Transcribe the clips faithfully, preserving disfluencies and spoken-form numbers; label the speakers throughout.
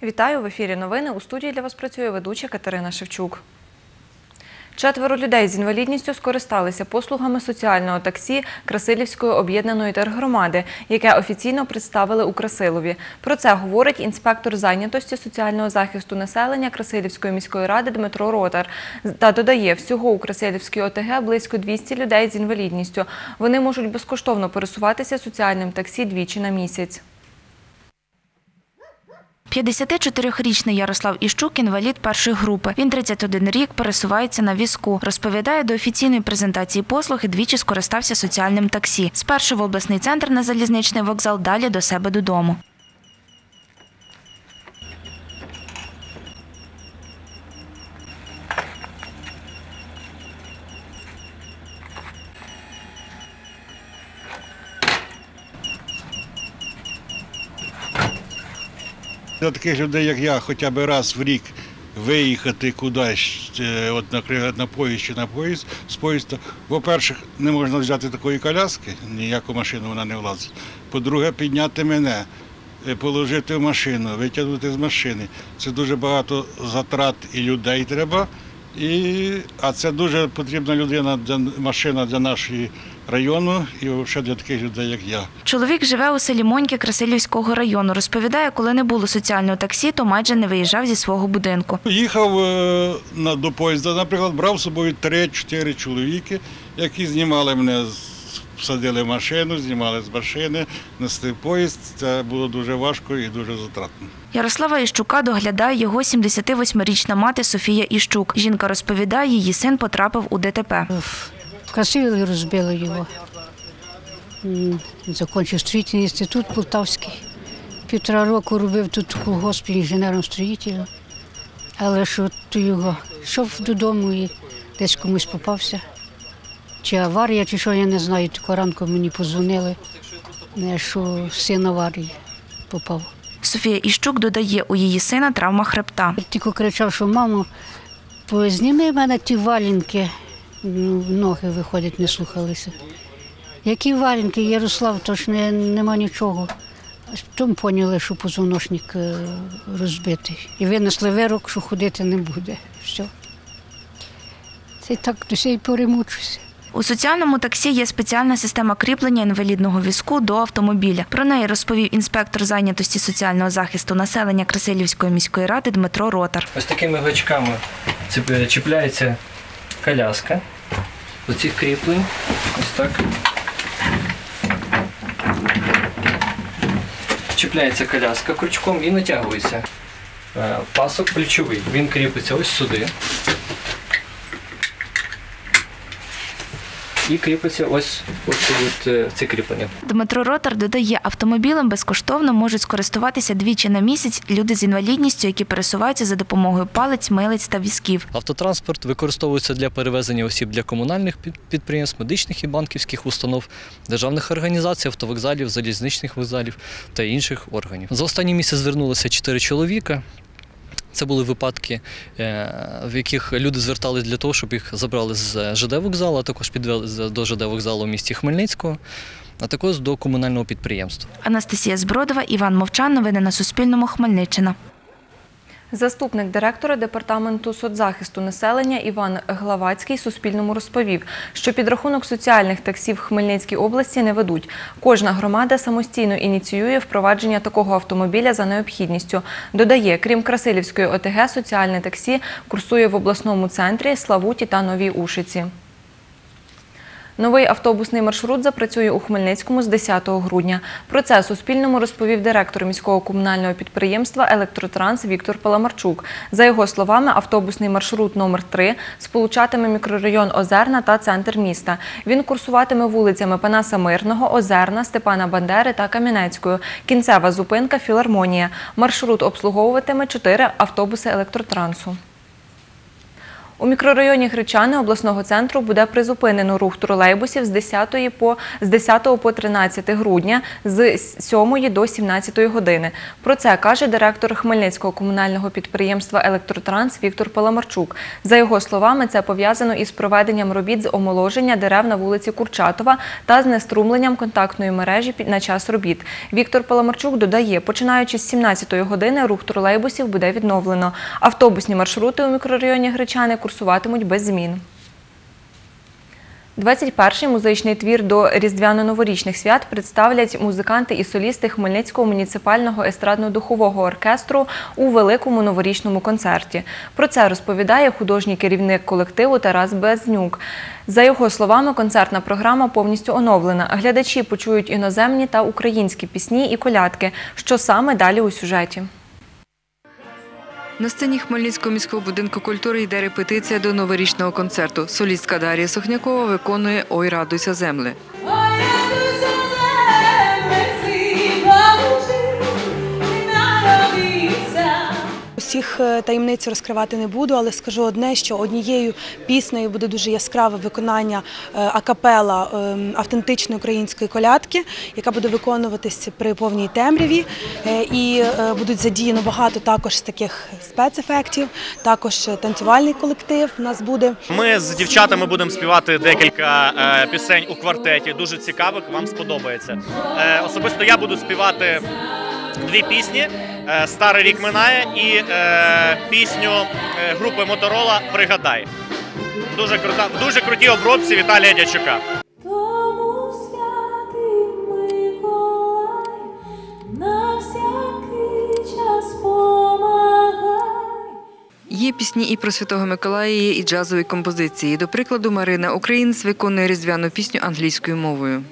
Speaker 1: Вітаю! В ефірі новини. У студії для вас працює ведуча Катерина Шевчук. Четверо людей з інвалідністю скористалися послугами соціального таксі Красилівської об'єднаної тергромади, яке офіційно представили у Красилові. Про це говорить інспектор зайнятості соціального захисту населення Красилівської міської ради Дмитро Ротар. Та додає, всього у Красилівській ОТГ близько двісті людей з інвалідністю. Вони можуть безкоштовно пересуватися соціальним таксі двічі на місяць.
Speaker 2: п'ятдесятичотирирічний Ярослав Іщук – інвалід першої групи. Він тридцять один рік, пересувається на візку. Розповідає, до офіційної презентації послуги двічі скористався соціальним таксі. Спершу в обласний центр на залізничний вокзал, далі до себе додому.
Speaker 3: Для таких людей, як я, хоча б раз в рік виїхати кудись, от, наприклад, на поїзд чи на поїзд, з поїзда, по-перше, не можна взяти такої коляски, ніяку машину вона не влазить. По-друге, підняти мене, положити в машину, витягнути з машини. Це дуже багато затрат і людей треба, і, а це дуже потрібна людина, для, машина для нашої району і взагалі для таких людей, як я.
Speaker 2: Чоловік живе у селі Моньки Красилівського району. Розповідає, коли не було соціального таксі, то майже не виїжджав зі свого будинку.
Speaker 3: Їхав на, до поїзда, наприклад, брав з собою три-чотири чоловіки, які знімали мене, садили в машину, знімали з машини, несли в поїзд. Це було дуже важко і дуже затратно.
Speaker 2: Ярослава Іщука доглядає його сімдесятивосьмирічна мати Софія Іщук. Жінка розповідає, її син потрапив у ДТП.
Speaker 4: В Красилові розбили його. Закінчив строїтельний інститут Полтавський. Півтора року робив тут в колгоспі інженером-строїтелем. Але що то його йшов додому і десь комусь попався. Чи аварія, чи що, я не знаю. Тільки ранку мені подзвонили, що син аварії попав.
Speaker 2: Софія Іщук додає, у її сина травма хребта.
Speaker 4: Тільки кричав, що мамо, зніми в мене ті валінки. Ноги, виходять, не слухалися. Які валянки, Ярослав, то ж не, нема нічого. Потім поняли, що позвоночник розбитий. І винесли вирок, що ходити не буде. Все. Це так до сих пори мучуся.
Speaker 2: У соціальному таксі є спеціальна система кріплення інвалідного візку до автомобіля. Про неї розповів інспектор зайнятості соціального захисту населення Красилівської міської ради Дмитро Ротар.
Speaker 5: Ось такими гачками чіпляється коляска. До цих кріплень. Ось так. Чіпляється коляска крючком і натягується. Пасок плечовий. Він кріпиться ось сюди. І кріпиться ось, ось от ці кріплення.
Speaker 2: Дмитро Ротар додає, автомобілем безкоштовно можуть скористуватися двічі на місяць люди з інвалідністю, які пересуваються за допомогою палиць, милиць та візків.
Speaker 6: Автотранспорт використовується для перевезення осіб для комунальних підприємств, медичних і банківських установ, державних організацій, автовокзалів, залізничних вокзалів та інших органів. За останній місяць звернулося чотири чоловіка. Це були випадки, в яких люди звертались для того, щоб їх забрали з ЖД вокзалу, а також підвели до ЖД вокзалу в місті Хмельницького, а також до комунального підприємства.
Speaker 2: Анастасія Збродова, Іван Мовчан. Новини на Суспільному. Хмельниччина.
Speaker 1: Заступник директора Департаменту соцзахисту населення Іван Главацький Суспільному розповів, що підрахунок соціальних таксі в Хмельницькій області не ведуть. Кожна громада самостійно ініціює впровадження такого автомобіля за необхідністю. Додає, крім Красилівської ОТГ, соціальне таксі курсує в обласному центрі, Славуті та Новій Ушиці. Новий автобусний маршрут запрацює у Хмельницькому з десятого грудня. Про це Суспільному розповів директор міського комунального підприємства «Електротранс» Віктор Паламарчук. За його словами, автобусний маршрут номер три сполучатиме мікрорайон Озерна та центр міста. Він курсуватиме вулицями Панаса Мирного, Озерна, Степана Бандери та Кам'янецькою. Кінцева зупинка – Філармонія. Маршрут обслуговуватиме чотири автобуси «Електротрансу». У мікрорайоні Гречани обласного центру буде призупинено рух тролейбусів з десятої по, з десятого по тринадцяте грудня з сьомої до сімнадцятої години. Про це каже директор Хмельницького комунального підприємства «Електротранс» Віктор Паламарчук. За його словами, це пов'язано із проведенням робіт з омоложення дерев на вулиці Курчатова та знеструмленням контактної мережі на час робіт. Віктор Паламарчук додає, починаючи з сімнадцятої години рух тролейбусів буде відновлено. Автобусні маршрути у мікрорайоні Гречани курсуватимуть без змін. двадцять перший музичний твір до різдвяно-новорічних свят представлять музиканти і солісти Хмельницького муніципального естрадно-духового оркестру у великому новорічному концерті. Про це розповідає художній керівник колективу Тарас Безнюк. За його словами, концертна програма повністю оновлена. Глядачі почують іноземні та українські пісні і колядки. Що саме далі у сюжеті?
Speaker 7: На сцені Хмельницького міського будинку культури йде репетиція до новорічного концерту. Солістка Дар'я Сохнякова виконує «Ой, радуйся, земле».
Speaker 8: Всіх таємниць розкривати не буду, але скажу одне, що однією піснею буде дуже яскраве виконання акапела автентичної української колядки, яка буде виконуватися при повній темряві. І будуть задіяно багато також таких спецефектів, також танцювальний колектив у нас буде.
Speaker 9: Ми з дівчатами будемо співати декілька пісень у квартеті, дуже цікавих, вам сподобається. Особисто я буду співати дві пісні «Старий рік минає» і е, пісню групи Моторола «Пригадай». Дуже крута, дуже круті обробці Віталія Дячука.
Speaker 10: Тому святий Миколай на всякий час помагай.
Speaker 7: Є пісні і про Святого Миколая, є і джазові композиції. До прикладу, Марина Українець виконує різдвяну пісню англійською мовою.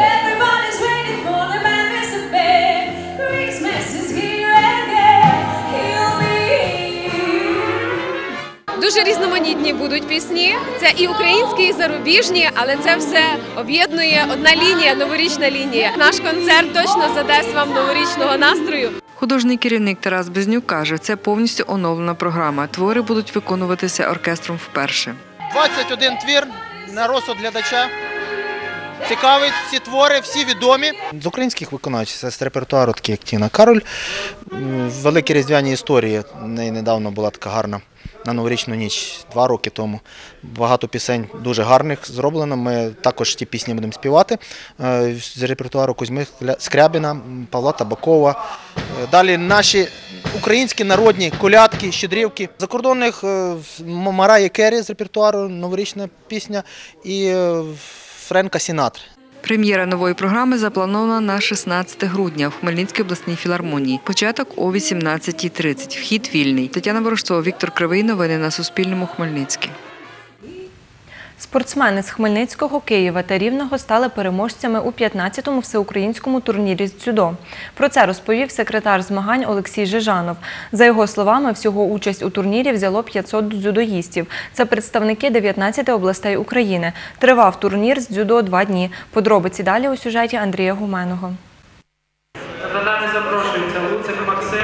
Speaker 11: Дуже різноманітні будуть пісні. Це і українські, і зарубіжні, але це все об'єднує одна лінія, новорічна лінія. Наш концерт точно задасть вам новорічного настрою.
Speaker 7: Художній керівник Тарас Безнюк каже, це повністю оновлена програма. Твори будуть виконуватися оркестром вперше.
Speaker 12: двадцять один твір на розсуд глядача. Цікавить, всі твори, всі відомі. З українських виконавців, з репертуару, такі як Тіна Кароль. Великі різдвяні історії. В неї недавно була така гарна на новорічну ніч, два роки тому. Багато пісень дуже гарних зроблено. Ми також ті пісні будемо співати з репертуару Кузьми Скрябіна, Павла Табакова. Далі наші українські народні колядки, щедрівки. Закордонних Марайї Керрі з репертуару, новорічна пісня і Френка Сінатри.
Speaker 7: Прем'єра нової програми запланована на шістнадцяте грудня в Хмельницькій обласній філармонії. Початок о вісімнадцятій тридцять. Вхід вільний. Тетяна Ворожцова, Віктор Кривий. Новини на Суспільному. Хмельницький.
Speaker 1: Спортсмени з Хмельницького, Києва та Рівного стали переможцями у п'ятнадцятому всеукраїнському турнірі з дзюдо. Про це розповів секретар змагань Олексій Жижанов. За його словами, всього участь у турнірі взяло п'ятсот дзюдоїстів. Це представники дев'ятнадцяти областей України. Тривав турнір з дзюдо два дні. Подробиці далі у сюжеті Андрія Гуменного.
Speaker 13: До нами запрошується Луцик Максим.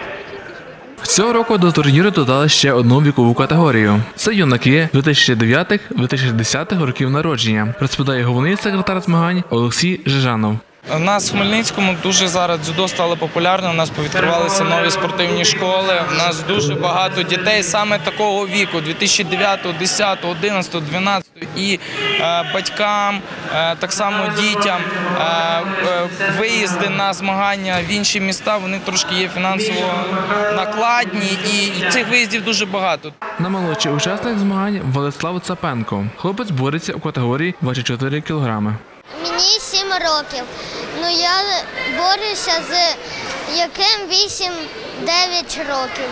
Speaker 14: Цього року до турніру додали ще одну вікову категорію. Це юнаки дві тисячі дев'ятого - дві тисячі десятого років народження, розповідає головний секретар змагань Олексій Жижанов.
Speaker 15: У нас в Хмельницькому дуже зараз дзюдо стало популярним, у нас повідкривалися нові спортивні школи, у нас дуже багато дітей саме такого віку, дві тисячі дев'ятого, десятого, одинадцятого, дванадцятого, і е, батькам, е, так само дітям, е, е, виїзди на змагання в інші міста, вони трошки є фінансово накладні, і цих виїздів дуже багато.
Speaker 14: Наймолодший учасник змагань Владислав Цапенко. Хлопець бореться у категорії двадцять чотири кілограми.
Speaker 16: Мені сім років. Ну, я борюся з яким вісім-дев'ять років.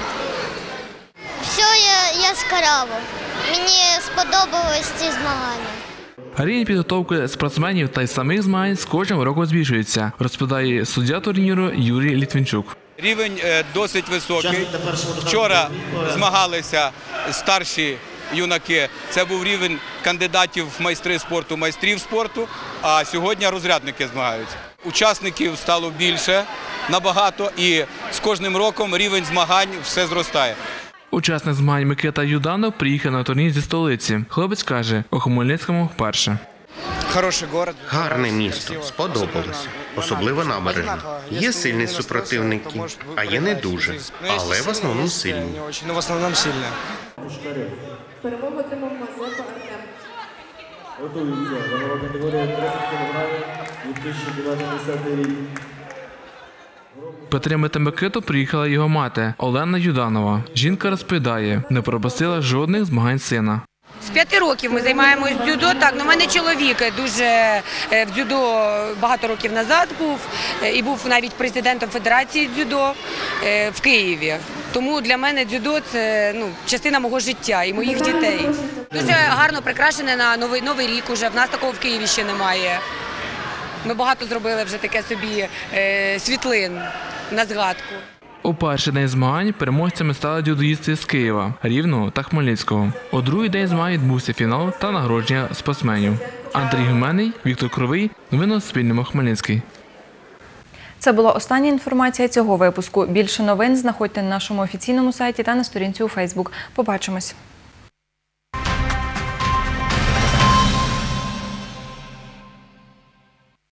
Speaker 16: Все яскраво. Мені сподобались ці змагання.
Speaker 14: Рівень підготовки спортсменів та й самих змагань з кожним роком збільшується, розповідає суддя турніру Юрій Літвінчук.
Speaker 17: Рівень досить високий. Вчора змагалися старші юнаки. Це був рівень кандидатів в майстри спорту, майстрів спорту, а сьогодні розрядники змагаються. Учасників стало більше набагато, і з кожним роком рівень змагань все зростає.
Speaker 14: Учасник змагань Микита Юданов приїхав на турнір зі столиці. Хлопець каже, у Хмельницькому вперше.
Speaker 18: Гарне місто, сподобалось. Особливо набережна. Є сильні супротивники, а є не дуже. Але в основному сильні.
Speaker 10: Перемогу отримав Мазепа Артем.
Speaker 19: Готується вагова категорія тридцять кілограмів, дві тисячі дев'ятий рік.
Speaker 14: Підтримати Микиту приїхала його мати Олена Юданова. Жінка розповідає, не пропустила жодних змагань сина.
Speaker 20: З п'яти років ми займаємось дзюдо. Так, ну, в мене чоловік дуже е, в дзюдо багато років назад був е, і був навіть президентом Федерації дзюдо е, в Києві. Тому для мене дзюдо – це ну, частина мого життя і моїх дітей. Дуже гарно прикрашене на новий, новий рік уже. В нас такого в Києві ще немає. Ми багато зробили вже таке собі е, світлин на згадку.
Speaker 14: У перший день змагань переможцями стали дзюдоїсти з Києва, Рівного та Хмельницького. У другий день змагань відбувся фінал та нагородження спортсменів. Андрій Гуменний, Віктор Кривий. Новини на Суспільному. Хмельницький.
Speaker 1: Це була остання інформація цього випуску. Більше новин знаходьте на нашому офіційному сайті та на сторінці у Фейсбук. Побачимось.